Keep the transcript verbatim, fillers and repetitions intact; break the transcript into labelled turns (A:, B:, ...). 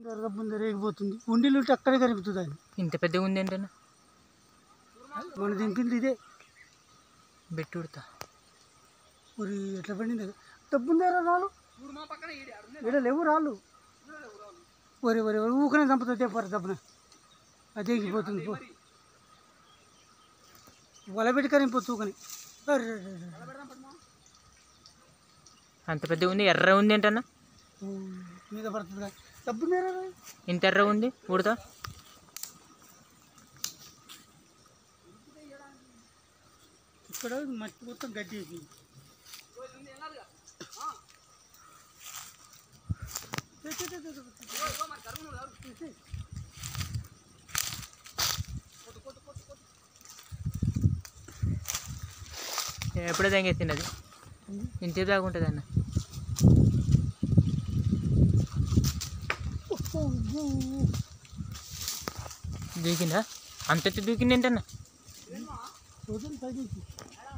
A: ముందు రేగిపోతుంది. ఉండిలు ఉంటే అక్కడే కరుగుతుంది. ఆయన
B: ఇంత పెద్దగా ఉంది ఏంటన్నా?
A: మన దింపింది ఇదే
B: బెట్టి ఉడతా
A: మరి ఎట్లా పడింది? డబ్బుందేరా రాళ్ళు ఇక్కడ లేవు. రాళ్ళు ఒరే ఒరే ఊకనే చంపుతుంది పర దప్పున అది ఎగిపోతుంది. పో వల పెట్టి కరిగిపోతుంది ఊకని.
B: అంత పెద్దగా ఉంది. ఎర్ర ఉంది ఏంటన్నా?
A: మీద పడుతుంది. డబ్బుందేరా
B: ఇంత ఎర్ర ఉంది ఉడతా.
A: ఇక్కడ మట్టి మొత్తం గడ్డి అయిపోయింది.
B: ఎప్పుడే తెగేసింది అది. ఇంతే దాకా ఉంటుంది అన్న. దూకిందా? అంత దూకింది ఏంటన్నా?
A: చూడండి